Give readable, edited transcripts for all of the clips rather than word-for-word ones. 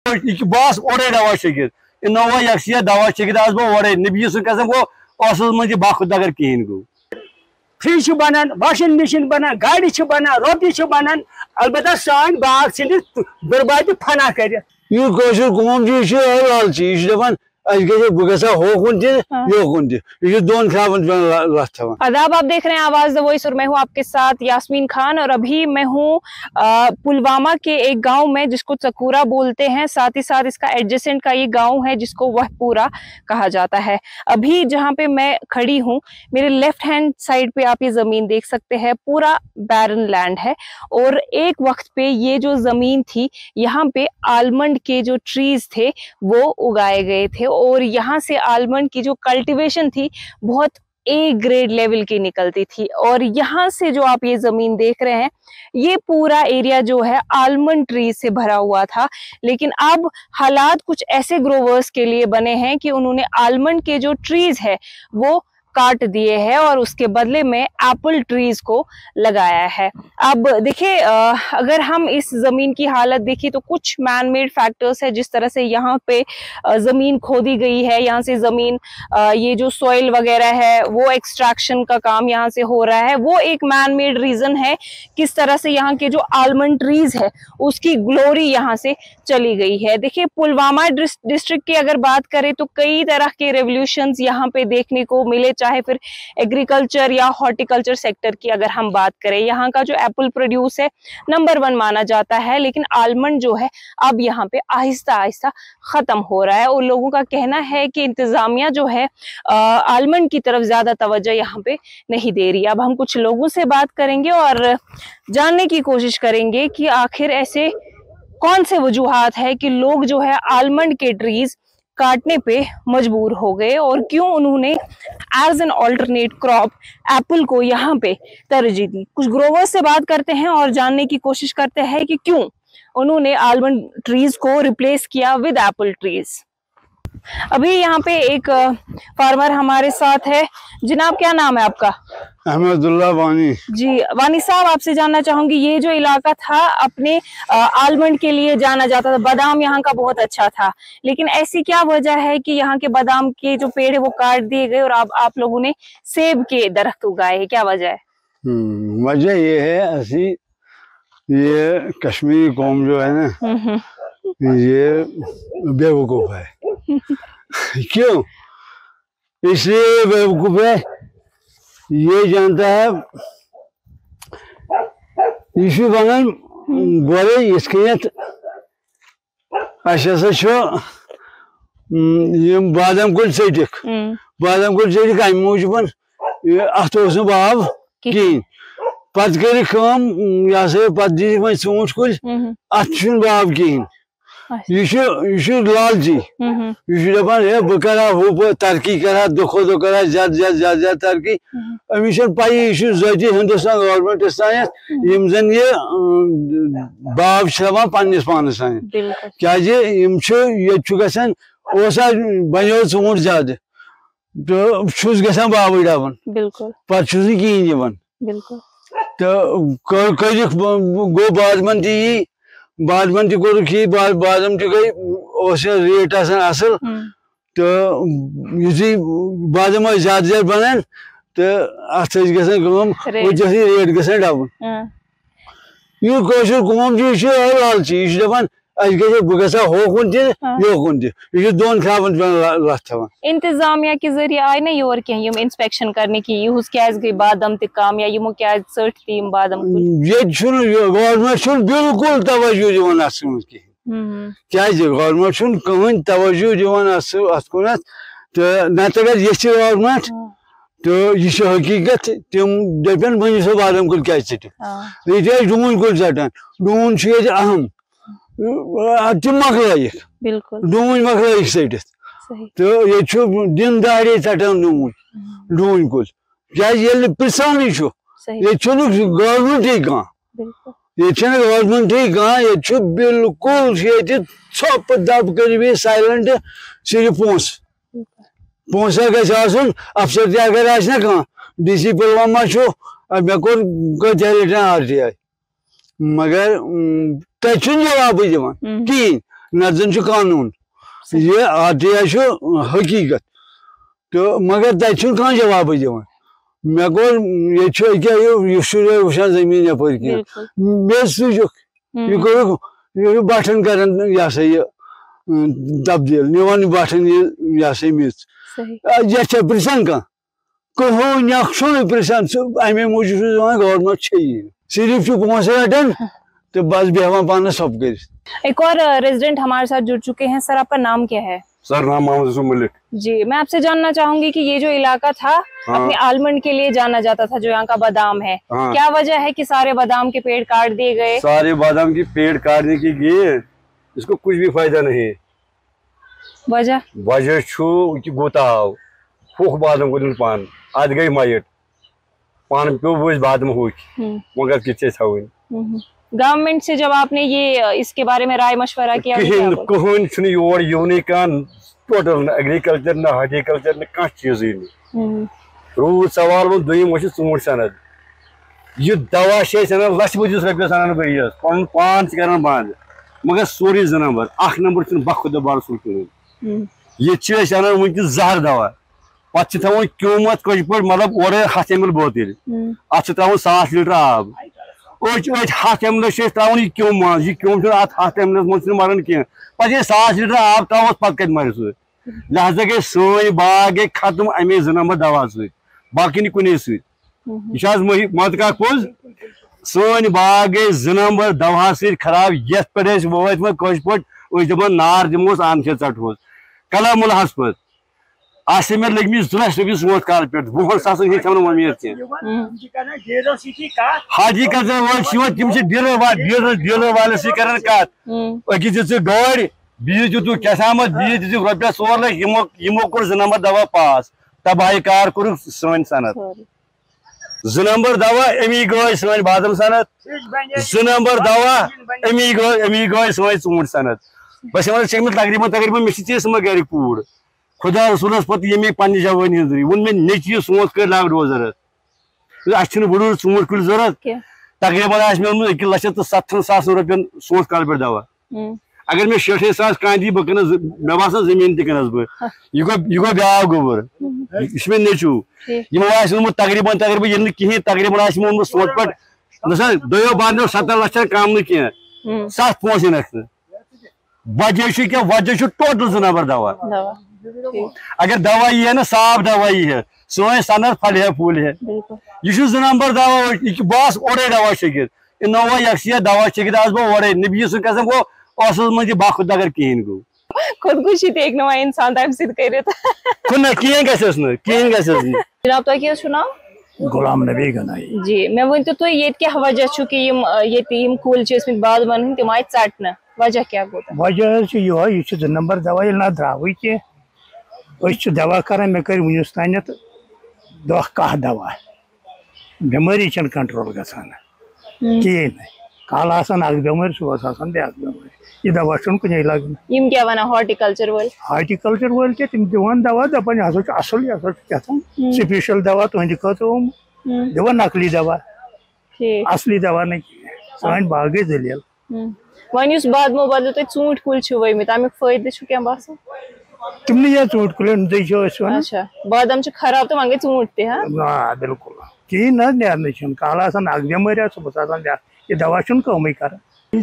बस ओरे दवा शगित इनोवा यक्षिया दवा शगित आज बो ओरे नबी कसम गो औसत मंज बाखुद अगर कहीं गो फ्रिज बनान वाशिंग मशीन बनान गाड़ी बनान रोटी बनान अलबत्ता सान बाग से बर्बादी फना कर कौम दपान बसा होकुन योकुन दोन खाबन लथ आदाब, आप देख रहे हैं आवाज द वॉइस और मैं हूं आपके साथ यास्मीन खान। और अभी मैं हूं पुलवामा के एक गांव में जिसको चकूरा बोलते हैं, साथ ही साथ इसका एडजेसेंट का ये गांव है जिसको वहपूरा कहा जाता है। अभी जहां पे मैं खड़ी हूं मेरे लेफ्ट हैंड साइड पे आप ये जमीन देख सकते हैं, पूरा बैरन लैंड है। और एक वक्त पे ये जो जमीन थी यहाँ पे आलमंड के जो ट्रीज थे वो उगाए गए थे और यहाँ से आलमंड की जो कल्टीवेशन थी बहुत ए ग्रेड लेवल की निकलती थी। और यहाँ से जो आप ये जमीन देख रहे हैं ये पूरा एरिया जो है आलमंड ट्रीज से भरा हुआ था। लेकिन अब हालात कुछ ऐसे ग्रोवर्स के लिए बने हैं कि उन्होंने आलमंड के जो ट्रीज है वो काट दिए हैं और उसके बदले में एप्पल ट्रीज को लगाया है। अब देखिए अगर हम इस जमीन की हालत देखिए तो कुछ मैन मेड फैक्टर्स है, जिस तरह से यहाँ पे जमीन खोदी गई है, यहाँ से जमीन ये जो सॉइल वगैरह है वो एक्सट्रैक्शन का काम यहाँ से हो रहा है, वो एक मैन मेड रीजन है। किस तरह से यहाँ के जो आलमंड ट्रीज है उसकी ग्लोरी यहाँ से चली गई है। देखिए पुलवामा डिस्ट्रिक्ट की अगर बात करें तो कई तरह के रेवोल्यूशंस यहाँ पे देखने को मिले, चाहे फिर एग्रीकल्चर या हॉर्टिकल्चर सेक्टर की अगर हम बात करें। यहाँ का जो एप्पल प्रोड्यूस है नंबर 1 माना जाता है, लेकिन आलमंड जो है अब यहाँ पे आहिस्ता आहिस्ता खत्म हो रहा है। और लोगों का कहना है कि इंतजामिया जो है आलमंड की तरफ ज्यादा तवज्जो यहाँ पे नहीं दे रही। अब हम कुछ लोगों से बात करेंगे और जानने की कोशिश करेंगे कि आखिर ऐसे कौन से वजूहात है कि लोग जो है आलमंड के ट्रीज काटने पे मजबूर हो गए और क्यों उन्होंने as an alternate crop apple को यहाँ पे तरजीह दी। कुछ ग्रोवर्स से बात करते हैं और जानने की कोशिश करते हैं कि क्यों उन्होंने आलमंड ट्रीज को रिप्लेस किया विद एप्पल ट्रीज। अभी यहाँ पे एक फार्मर हमारे साथ है। जनाब क्या नाम है आपका? अहमदुल्ला वानी जी। वानी साहब आपसे जानना चाहूंगी, ये जो इलाका था अपने आलमंड के लिए जाना जाता था, बादाम यहाँ का बहुत अच्छा था, लेकिन ऐसी क्या वजह है कि यहाँ के बादाम के जो पेड़ है वो काट दिए गए और अब आप लोगों ने सेब के दरख्त उगाए हैं, क्या वजह है? वजह ये है ये कश्मीरी कौम जो है ना ये बेवकूफ है। क्यों? इसलिए बेवकूफ है, ये जानता है यह वन गोरे इसकत बादाम कुल टिक बादाम कुल टिक अम मूजूब अत बाब कहें पत कर पत दी वो ूंठ कुल अत बाब कहें यह लालची यह दपान है बह करा हूँ तरक्की करा दुखो दुख करा ज्यादा तरक्की अमिस पाई यह जति हिंदुस्तान गवर्नमेंटस तान जन ये बाब पन्नस पानस तान क्या गसान बनो ूंठ ज्यादा तो गसान बाब डबन पे कहें तो गो बादमन ती बादमन ती बादम गई रेट असल तो यु बादम ज्यादा बनान तो अत गम रेट गसान डबन यह कौम लालची यह दपान बह गसा होकुन योकुन यह दोन खाबन लथ इंतजामिया के जरिए आय ना योर कह इंस्पेक्शन करने की युस क्या गई बादम तम या यमो क्या सट तीम बादम ये गवर्नमेंट बिल्कुल तवज्जो दिवान अत कहें क्या गवर्नमेंट कहन तवज्जो दिवान अत कुन तो नत अगर ये गवर्नमेंट तो यह हकीकत तम दपन बन सो बादम कुल क्या ये डून कुल षटान डून अहम तम मकल डून मकल सटित तो ये दिन दहाड़े षटान डून कुल क्या पृसान ये गवर्नमेंट ये गवर्नमेंट ये बिल्कुल ये थप दब कर साइलेंट सिर्फ पोसा गन अफसर अगर आ DC पुलवामा मे कोर रिटर्न RTI मगर तुम जवाब दिवान कहें नजन कानून ये आतिया हकीकत तो मगर तक जवाब दिवान मे गो ये वुचान जमीन यप मे सुजुक यह बटन कर यह सा यह तब्दील निवान बटन यह सा मिस ये पृछान कहोन पृछान अमे मूजूब गवर्नमेंट सिर्फ पोसे रटान तो बस बेहवान पाना सब कर। एक और रेजिडेंट हमारे साथ जुड़ चुके हैं। सर आपका नाम क्या है? सर नाम मोहम्मद मलिक। जी मैं आपसे जानना चाहूंगी कि ये जो इलाका था अपने आलमंड के लिए जाना जाता था, जो यहाँ का बादाम है, क्या वजह है कि सारे बादाम के पेड़ काट दिए गए? सारे बादाम के पेड़ काटने की गए, इसको कुछ भी फायदा नहीं। वजह गोताव फुख बादाम को पान अद गई माइट पान पे बादाम हो मगर किचे गवर्नमेंट से जब आपने ये इसके बारे में राय मशवरा किया कहें योर यून टोटल एग्रीकल्चर ना हॉर्टिकल्चर ना कह चीज रूद सवाल वो दुम ूट सनद यह दवा लच बदिस रपस अनान बस पन पान कर बंद मगर सोरे 2 नंबर 1 नंबर बखुद बार सुन ये अनान वनक जहर दवा पे थवान क्यूमत कज पे मतलब और 100 ml बोतल अत त्रा 100 लीटर आब 100 ml त्रा यह क्यूम मज यह क्यूम 100 ml मज मरान कह पे 100 लीटर आब त्रो पे कत मर सह लिहाजा गई सोन बाग गई खत्म अमे 2 नंबर दवा सकी कुने सह मत कह पोज सोन बाग गई 2 नंबर दवा खराब ये पे वत कज पे दपान नार दिमोस आन चटोस कलामुलहस पे आसे में लगमी 2 लाख रुपये सोच काल पे 20 सास उम्मीद हॉर्टिकल्चर वाल तम डीलर वाले कर अकिस गाड़ बीज दितु कैसामत बीज दितु रुपये 4 लाख यमो कोर 2 नंबर दवा पास तबाही कार कोर सन सनत 2 नंबर दवा अमी गई सन बादम सनत 2 नंबर दवा अमी गई सन ूट सनत बस तकरीबन मे चीज गर पूर खुदा रसूलस पे ये पे जवानी हजरी वो मे नची सोच कर लाग रोजर अच्छे बड़ ूट कुल जरूरत तकरीबन मे 1,70,000 रुपये सोच काल पे दवा अगर मे 60,000 कह दी बह मे बासान जमीन तह यह गो ब्या गोबर यह मे नचू यमो तकरीबन कहें तकरीबन सोच पे नसा 2 बार 70 लाख कम न कह 7 पोस नख वजह क्या वजह टोटल 2 नंबर दवा अगर दवा यह है ना साफ दवा ही है सोए सनर फल है फूल है यह 2 नंबर दवा बस ओरे दवा शगित इनोवा यक्षिया दवा शगित आज बह ओरे नबी कसम गो मज बाखुद अगर कहें गो खुदकुशी एक नुमा इंसान तम जनाब तो सुना गुलाम नबी गनाई जी मैं वन तो ये क्या वजह कि कुल बाद वन तम आय ट वजह क्या गो वजह यह 2 नंबर दवा ना द्राव कह दवा कर मे कर वनस तान 10 दवा बेमारी कंट्रोल गसान कहें कल बेमार सुबह ब्या बेमार यह दवा कुछ लगन क्या वन हॉर्टिकल्चर वाल तम दिवान दवा दपान यह असल यह स्पेशल दवा तुंद खुद दिवान नकली दवा असली दवा नहीं सान बाग दलील वन बादमो बदल तुम ूट कुल वमित अमुक फायदे क्या बासान तुमने यह ूट कुल अच्छा बादाम खराब तो वन गई ूट तह बिल्कुल कहीं नेरन कल बेमार सुबह यह दवा कम कर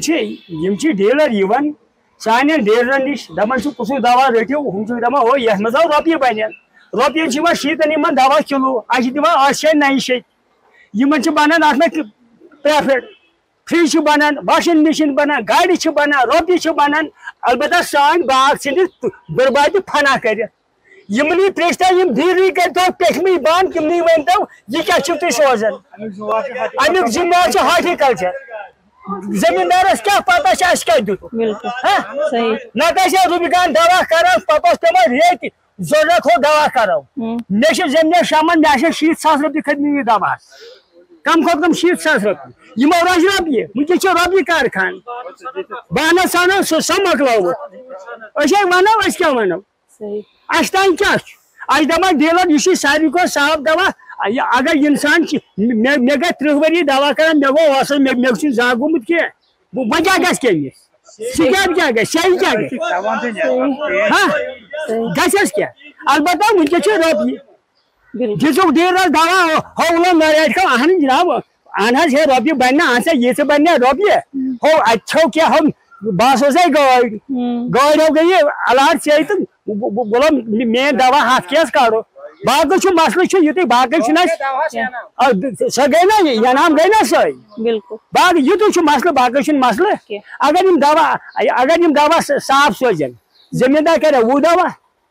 डीलर सान डीलर नश दपान कुछ दवा रटो हम दपा हो ये मज रोपये बन रोपये 100 दवा किलो दिवान 8 शे 9 शे बनान अत प्रॉफिट फ्रिज बनान वाशिंग मशीन बनान गाड़ी बनान रोपये बनान अलबत्ता सान बाग बर्बाद फना कर त्रेस्ता डीलरी कर पेखमी बंद तमनी वन तो यह क्या तुम सोजन अमुक जिम्मेवार हॉर्टिकल्चर जमींदारस क्या पता क्या दुत ना रुबिकान दवा कर पपस पे रेत जरूरत हो दवा करो मे जमीन शामन मे 60,000 रुपये खत्म दवा कम खुद कम 60,000 रुपये यमो रोज रोपये वनकस रोपये कार खान बहना सानो सह मकलो वनो क्या वनो अस तान क्या दपान डीलर यह सारी को साफ दवा अगर इंसान मे गई 30 वरी दवा कर मे गो मे जा गुमुत कह वह क्या गस سکیب کیا گئی شاہی کیا گئی ہاں گھس کیا البتہ ونکس روپیے دِژُکھ ڈیلرس دوا ہو نریٹ کا اہن جناب اہن حظ ہے روپیے بننا اہن سا یہ سے بننا روپیے ہو اچھو کیا ہم بس ہے گاڑی ہو گئی الاٹ سے تو بولو مین دوا ہاتھ کیس کڑو باقی مسلہ یہ باقی سو گئی نا یہ نام گئی نا سی بالکل باقی یہ مسلہ باقی مسلہ اگر دوا صاف سوزن زمیندار کرے وہ دوا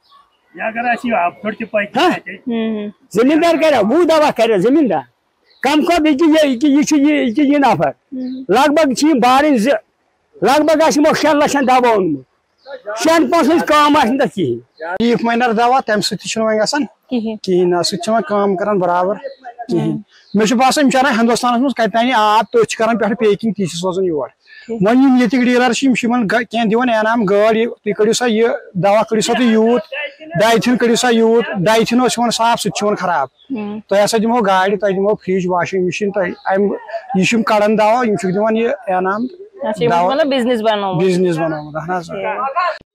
زمیندار کرے وہ دوا کرے زمیندار کم کھت یہ نفر لگ بھگ بارن لگ بھگ آمو 6 لچھن دوا اونمت 6 پونسن کم آن تک کہین لیف مائنر دوا تمہ سہ ویسان کہین سہ کران برابر کہین مے باسان چلان ہندوستان مز کتان آب تو کران پہ پیکنگ تی سوزان یور ون یتک ڈیلر کی دان انعام گاڑی تھی کڑو سا یہ دوا کڑو سا تھی یوت ڈائتھن کڑو سا یوت ڈائتھن صاف سہ خراب تہ ہسا دمو گاڑی تہ دمو فریج واشنگ مشین یہ کڑان دوا دان یہ انعام بزنس بنومت بنومت